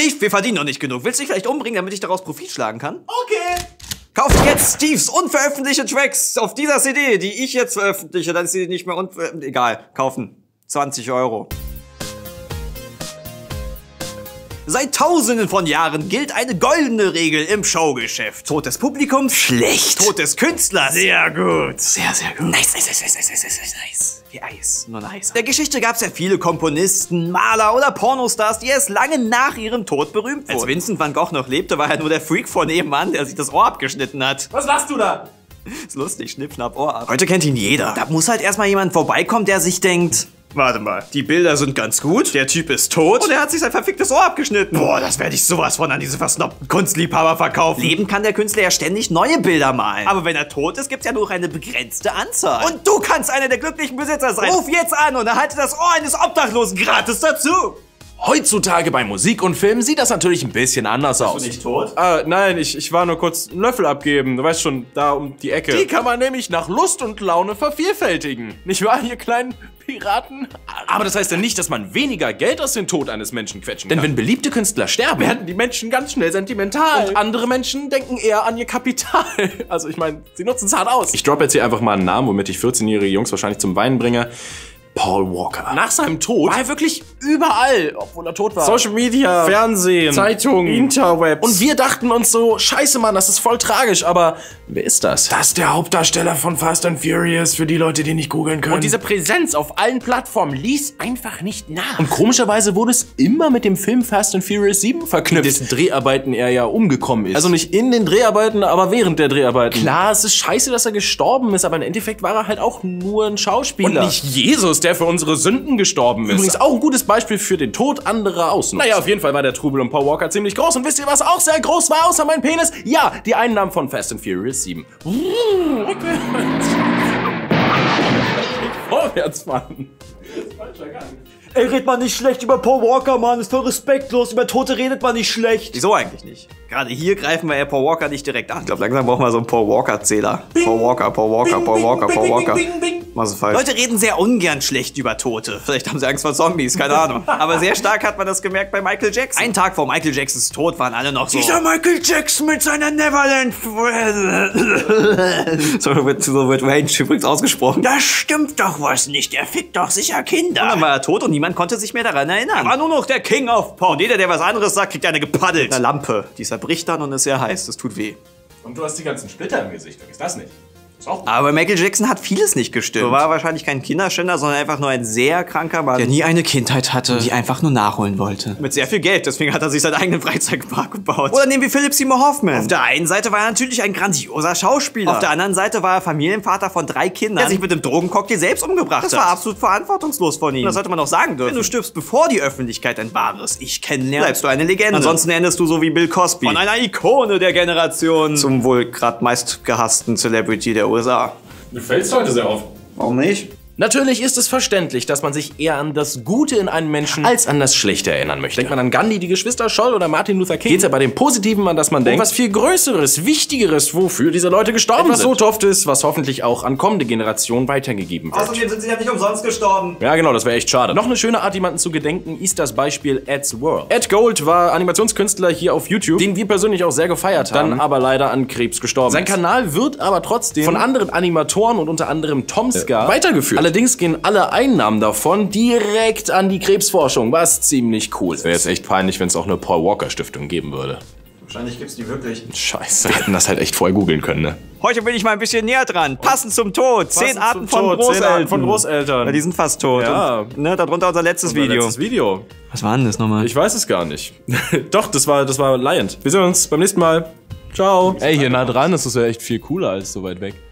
Steve, wir verdienen noch nicht genug. Willst du dich vielleicht umbringen, damit ich daraus Profit schlagen kann? Okay. Kauft jetzt Steves unveröffentlichte Tracks auf dieser CD, die ich jetzt veröffentliche. Dann ist sie nicht mehr egal. Kaufen. 20 €. Seit Tausenden von Jahren gilt eine goldene Regel im Showgeschäft. Tod des Publikums? Schlecht. Tod des Künstlers? Sehr gut. Sehr, sehr gut. Nice. Wie Eis. Nur Eis. In der Geschichte gab es ja viele Komponisten, Maler oder Pornostars, die erst lange nach ihrem Tod berühmt wurden. Als Vincent van Gogh noch lebte, war er nur der Freak von nebenan, der sich das Ohr abgeschnitten hat. Was lachst du da? Ist lustig, schnipp, schnapp, Ohr ab. Heute kennt ihn jeder. Da muss halt erstmal jemand vorbeikommen, der sich denkt... Warte mal, die Bilder sind ganz gut, der Typ ist tot und er hat sich sein verficktes Ohr abgeschnitten. Boah, das werde ich sowas von an diese versnobten Kunstliebhaber verkaufen. Leben kann der Künstler ja ständig neue Bilder malen. Aber wenn er tot ist, gibt's ja nur eine begrenzte Anzahl. Und du kannst einer der glücklichen Besitzer sein. Ruf jetzt an und erhalte das Ohr eines Obdachlosen gratis dazu. Heutzutage bei Musik und Film sieht das natürlich ein bisschen anders aus. Bist du nicht tot? Nein, ich war nur kurz einen Löffel abgeben. Du weißt schon, da um die Ecke. Die kann man nämlich nach Lust und Laune vervielfältigen. Nicht wahr, ihr kleinen Piraten? Aber das heißt ja nicht, dass man weniger Geld aus dem Tod eines Menschen quetschen kann. Denn wenn beliebte Künstler sterben, werden die Menschen ganz schnell sentimental. Und andere Menschen denken eher an ihr Kapital. Also ich meine, sie nutzen es hart aus. Ich droppe jetzt hier einfach mal einen Namen, womit ich 14-jährige Jungs wahrscheinlich zum Weinen bringe. Paul Walker. Nach seinem Tod war er wirklich überall, obwohl er tot war. Social Media, Fernsehen, Zeitungen, Interwebs. Und wir dachten uns so, scheiße Mann, das ist voll tragisch, aber wer ist das? Das ist der Hauptdarsteller von Fast and Furious, für die Leute, die nicht googeln können. Und diese Präsenz auf allen Plattformen ließ einfach nicht nach. Und komischerweise wurde es immer mit dem Film Fast and Furious 7 verknüpft, in dessen Dreharbeiten er ja umgekommen ist. Also nicht in den Dreharbeiten, aber während der Dreharbeiten. Klar, es ist scheiße, dass er gestorben ist, aber im Endeffekt war er halt auch nur ein Schauspieler. Und nicht Jesus, der für unsere Sünden gestorben ist. Übrigens auch ein gutes Beispiel für den Tod anderer außen. Naja, auf jeden Fall war der Trubel um Paul Walker ziemlich groß. Und wisst ihr, was auch sehr groß war, außer mein Penis? Ja, die Einnahmen von Fast and Furious 7. Vorwärts fahren. Falscher Gang. Ey, redet man nicht schlecht über Paul Walker, Mann. Ist voll respektlos. Über Tote redet man nicht schlecht. Wieso eigentlich nicht? Gerade hier greifen wir ja Paul Walker nicht direkt an. Ich glaube, langsam brauchen wir so einen Paul Walker-Zähler. Paul Walker. Was ist falsch? Leute reden sehr ungern schlecht über Tote. Vielleicht haben sie Angst vor Zombies, keine Ahnung. Aber sehr stark hat man das gemerkt bei Michael Jackson. Einen Tag vor Michael Jacksons Tod waren alle noch so... Dieser Michael Jackson mit seiner Neverland... so wird Range übrigens ausgesprochen. Da stimmt doch was nicht. Er fickt doch sicher Kinder. Und dann war er tot und niemand konnte sich mehr daran erinnern. Er war nur noch der King of Porn. Und jeder, der was anderes sagt, kriegt eine gepaddelt. Eine Lampe. Die zerbricht dann und ist sehr heiß. Das tut weh. Und du hast die ganzen Splitter im Gesicht. Vergiss das nicht. Aber Michael Jackson hat vieles nicht gestimmt. So war er wahrscheinlich kein Kinderschänder, sondern einfach nur ein sehr kranker Mann, der nie eine Kindheit hatte und die einfach nur nachholen wollte. Mit sehr viel Geld, deswegen hat er sich seinen eigenen Freizeitpark gebaut. Oder nehmen wir Philip Seymour Hoffman. Auf der einen Seite war er natürlich ein grandioser Schauspieler. Auf der anderen Seite war er Familienvater von 3 Kindern, der sich mit dem Drogencocktail selbst umgebracht hat. Das war absolut verantwortungslos von ihm. Das sollte man doch sagen dürfen. Wenn du stirbst, bevor die Öffentlichkeit ein wahres Ich kennenlernt, bleibst du eine Legende. Ansonsten endest du so wie Bill Cosby. Von einer Ikone der Generation zum wohl gerade meist gehassten Celebrity der USA. Du fällst heute sehr auf. Warum nicht? Natürlich ist es verständlich, dass man sich eher an das Gute in einem Menschen als an das Schlechte erinnern möchte. Denkt man an Gandhi, die Geschwister Scholl oder Martin Luther King, geht's ja bei dem Positiven, an das man denkt, was viel Größeres, Wichtigeres, wofür diese Leute gestorben sind. Was so toft ist, was hoffentlich auch an kommende Generationen weitergegeben wird. Außerdem sind sie ja nicht umsonst gestorben. Ja genau, das wäre echt schade. Noch eine schöne Art, jemanden zu gedenken, ist das Beispiel Ed's World. Ed Gold war Animationskünstler hier auf YouTube, den wir persönlich auch sehr gefeiert haben, dann aber leider an Krebs gestorben. Sein Kanal wird aber trotzdem von anderen Animatoren und unter anderem Tom Scar weitergeführt. Allerdings gehen alle Einnahmen davon direkt an die Krebsforschung, was ziemlich cool ist. Wäre jetzt echt peinlich, wenn es auch eine Paul Walker Stiftung geben würde. Wahrscheinlich gibt's die wirklich. Scheiße, wir hätten das halt echt voll googeln können, ne? Heute bin ich mal ein bisschen näher dran. Passend zum Tod. 10 Arten von Großeltern. Ja, die sind fast tot. Ja. Und, ne, darunter unser letztes Video. Was war denn das nochmal? Ich weiß es gar nicht. Doch, das war Liant. Wir sehen uns beim nächsten Mal. Ciao. Ey, hier nah dran ist es ja echt viel cooler als so weit weg.